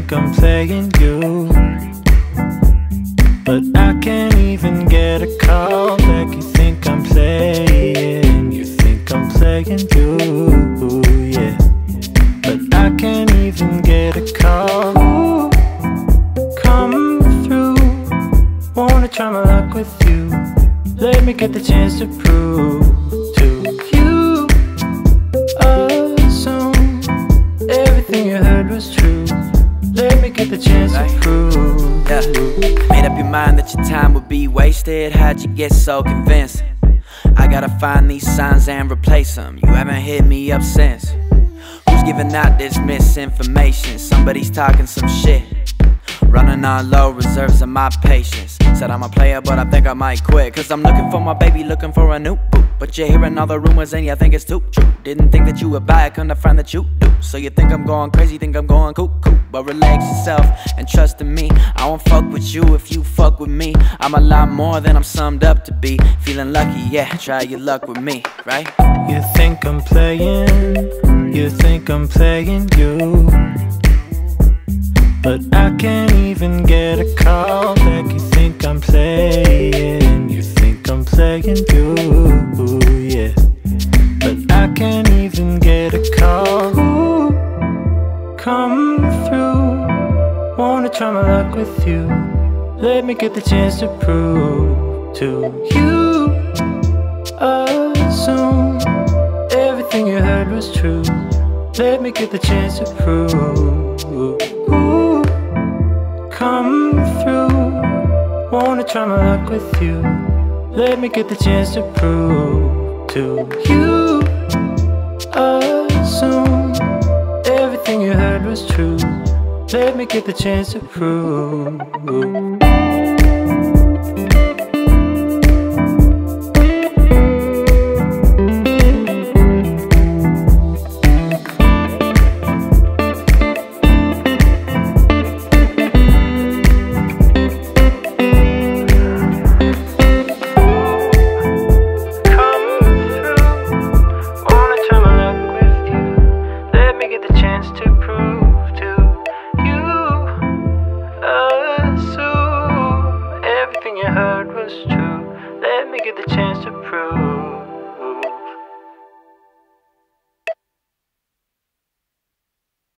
think I'm playing you, but I can't even get a call back. You think I'm playing, you think I'm playing you, yeah, but I can't even get a call. Ooh, come through, wanna try my luck with you. Let me get the chance to prove to you, assume everything you heard was true. Let me get the chance to prove. Yeah. Made up your mind that your time would be wasted. How'd you get so convinced? I gotta find these signs and replace them. You haven't hit me up since. Who's giving out this misinformation? Somebody's talking some shit, running on low reserves of my patience. Said I'm a player, but I think I might quit, cause I'm looking for my baby, looking for a new boo. But you're hearing all the rumors and you think it's too true. Didn't think that you would buy it, couldn't find that you do. So you think I'm going crazy, think I'm going cuckoo. But relax yourself and trust in me. I won't fuck with you if you fuck with me. I'm a lot more than I'm summed up to be. Feeling lucky, yeah, try your luck with me, right? You think I'm playing, you think I'm playing you, but I can't even get a call back. You think I'm playing, you think I'm playing you, yeah, but I can't even get a call. Ooh, come through, wanna try my luck with you. Let me get the chance to prove to you, assume everything you heard was true. Let me get the chance to prove. Ooh, come through, wanna try my luck with you. Let me get the chance to prove to you, assume everything you heard was true. Let me get the chance to prove. To prove to you, assume everything you heard was true. Let me get the chance to prove.